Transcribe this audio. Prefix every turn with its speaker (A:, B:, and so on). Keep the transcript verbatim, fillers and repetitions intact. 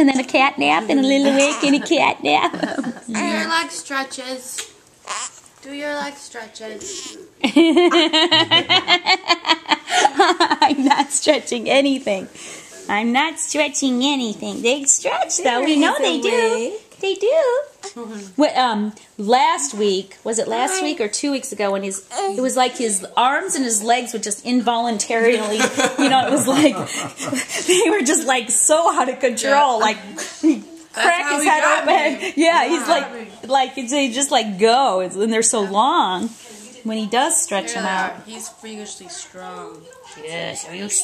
A: and then a cat nap, and a little awake and a cat nap.
B: Do your leg stretches. Do your leg stretches.
A: I'm not stretching anything. I'm not stretching anything. They stretch, though. We know they do. They do. What, um, last week, was it last week or two weeks ago when his, it was like his arms and his legs would just involuntarily, you know, it was like, they were just like so out of control, like, crack his head open. Yeah, he's like, like, they just like go, and they're so long when he does stretch them out.
B: He's freakishly strong.
A: Yes, are you